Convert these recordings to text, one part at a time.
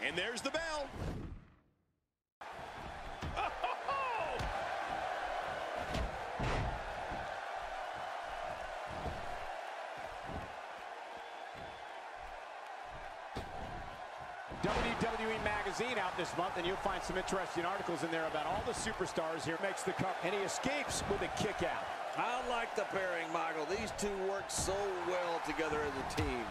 And there's the bell. WWE Magazine out this month, and you'll find some interesting articles in there about all the superstars here. Makes the cut, and he escapes with a kick out. I like the pairing, Michael. These two work so well together as a team.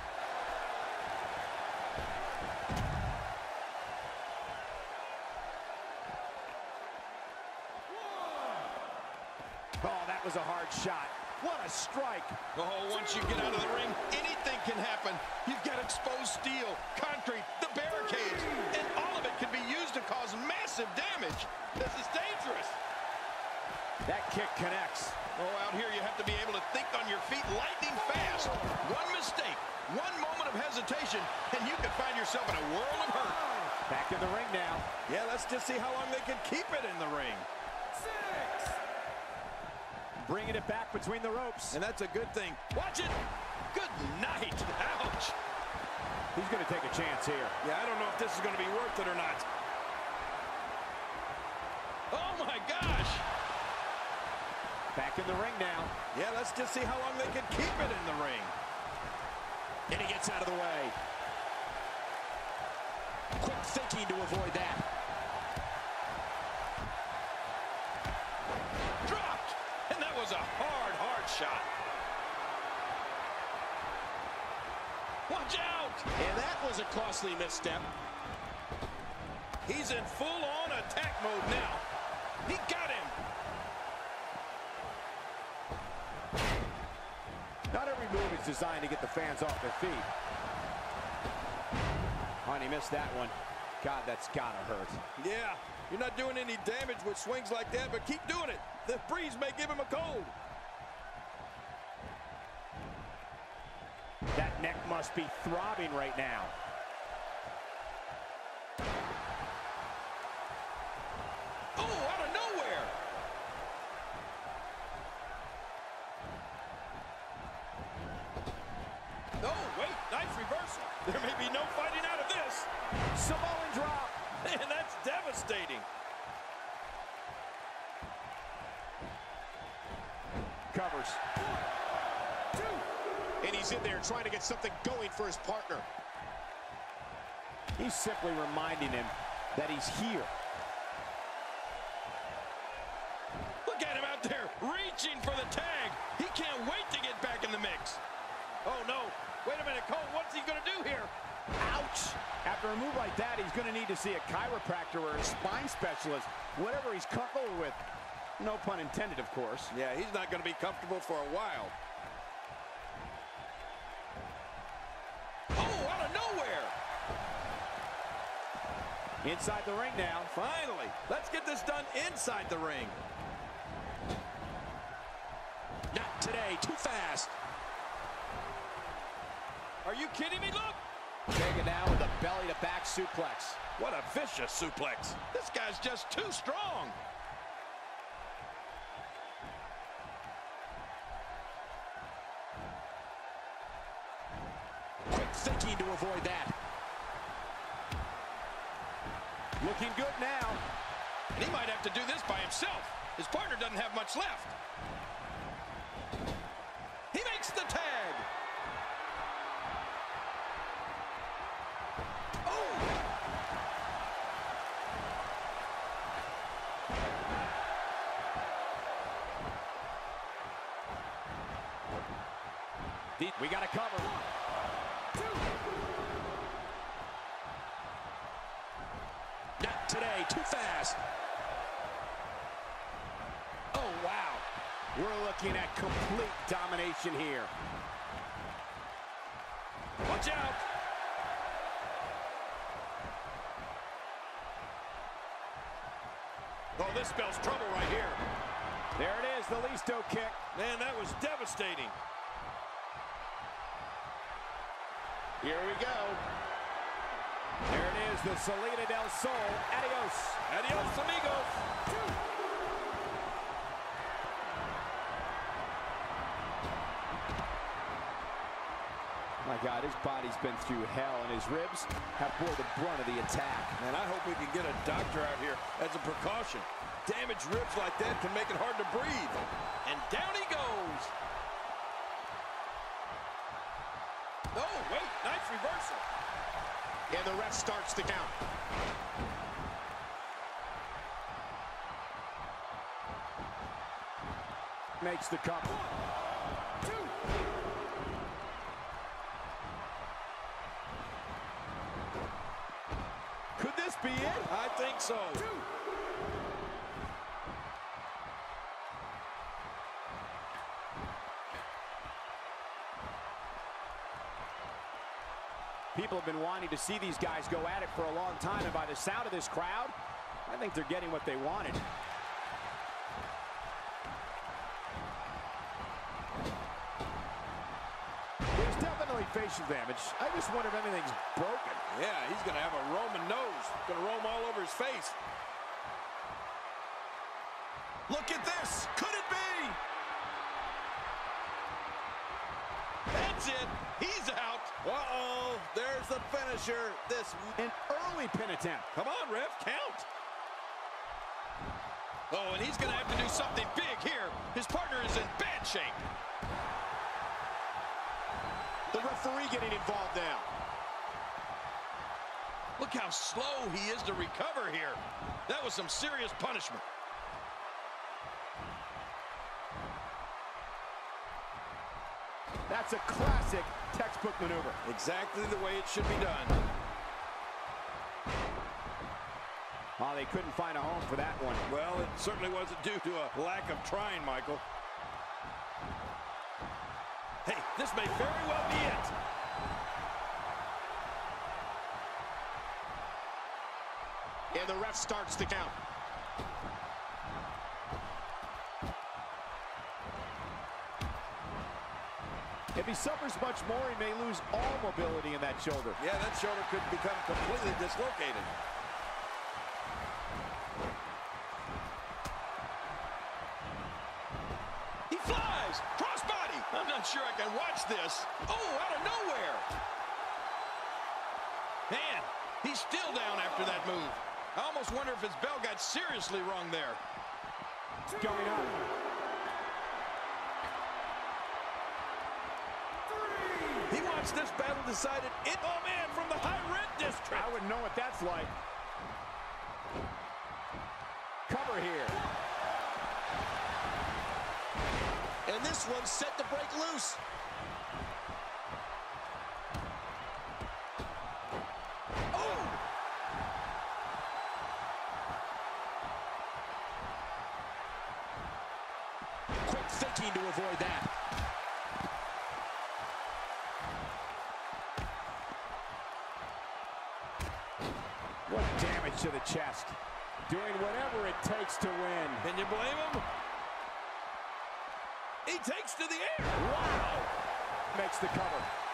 Oh, that was a hard shot. What a strike. Oh, once you get out of the ring, anything can happen. You've got exposed steel, concrete, the barricades, and all of it can be used to cause massive damage. This is dangerous. That kick connects. Oh, out here you have to be able to think on your feet lightning fast. One mistake, one moment of hesitation, and you could find yourself in a world of hurt. Back in the ring now. Yeah, let's just see how long they can keep it in the ring. Bringing it back between the ropes. And that's a good thing. Watch it. Good night. Ouch. He's going to take a chance here. Yeah, I don't know if this is going to be worth it or not. Oh, my gosh. Back in the ring now. Yeah, let's just see how long they can keep it in the ring. And he gets out of the way. Quick thinking to avoid that. Dropped. And that was a hard shot. Watch out. And that was a costly misstep. He's in full-on attack mode now. He got him. Not every move is designed to get the fans off their feet. Oh, and he missed that one. God, that's gotta hurt. Yeah, you're not doing any damage with swings like that, but keep doing it. The breeze may give him a cold. That neck must be throbbing right now. Oh, out of nowhere. Oh, wait, nice reversal. There may be no fighting out of this. Samoan drop. And that's devastating. Covers. And he's in there trying to get something going for his partner. He's simply reminding him that he's here. Look at him out there reaching for the tag. He can't wait to get back in the mix. Oh, no. Wait a minute, Cole. What's he going to do here? Ouch! After a move like that, he's going to need to see a chiropractor or a spine specialist, whatever he's comfortable with. No pun intended, of course. Yeah, he's not going to be comfortable for a while. Oh, out of nowhere. Inside the ring now. Finally, let's get this done inside the ring. Not today. Too fast. Are you kidding me? Look. Taken down with a belly-to-back suplex. What a vicious suplex. This guy's just too strong. Quick thinking to avoid that. Looking good now. And he might have to do this by himself. His partner doesn't have much left. He makes the tag. Oh! We got to cover. 1, 2. Not today. Too fast. Oh, wow. We're looking at complete domination here. Watch out. Oh, this spells trouble right here. There it is, the Listo kick. Man, that was devastating. Here we go. There it is, the Salida del Sol. Adios. Adios, amigos. My God, his body's been through hell, and his ribs have bore the brunt of the attack. And I hope we can get a doctor out here as a precaution. Damaged ribs like that can make it hard to breathe. And down he goes. Oh, wait, nice reversal. And the ref starts the count. Makes the cover. 1, 2. Could this be it? I think so. 2. People have been wanting to see these guys go at it for a long time, and by the sound of this crowd, I think they're getting what they wanted. There's definitely facial damage. I just wonder if anything's broken. Yeah, he's going to have a Roman nose. Going to roam all over his face. Look at this. Could it be? That's it. He's out. Uh-oh, there's the finisher. An early pin attempt. Come on, ref, count. Oh, and he's going to have to do something big here. His partner is in bad shape. The referee getting involved now. Look how slow he is to recover here. That was some serious punishment. That's a classic textbook maneuver. Exactly the way it should be done. Oh, they couldn't find a home for that one. Well, it certainly wasn't due to a lack of trying, Michael. Hey, this may very well be it. And the ref starts the count. If he suffers much more, he may lose all mobility in that shoulder. Yeah, that shoulder could become completely dislocated. He flies. Crossbody. I'm not sure I can watch this. Oh, out of nowhere. Man, he's still down after that move. I almost wonder if his bell got seriously wrong there. Going up. 3. He wants this battle decided in, oh man, from the high rent district. I wouldn't know what that's like. Cover here. And this one's set to break loose. Oh! Quick thinking to avoid that. What damage to the chest. Doing whatever it takes to win. Can you blame him? He takes to the air. Wow! Makes the cover.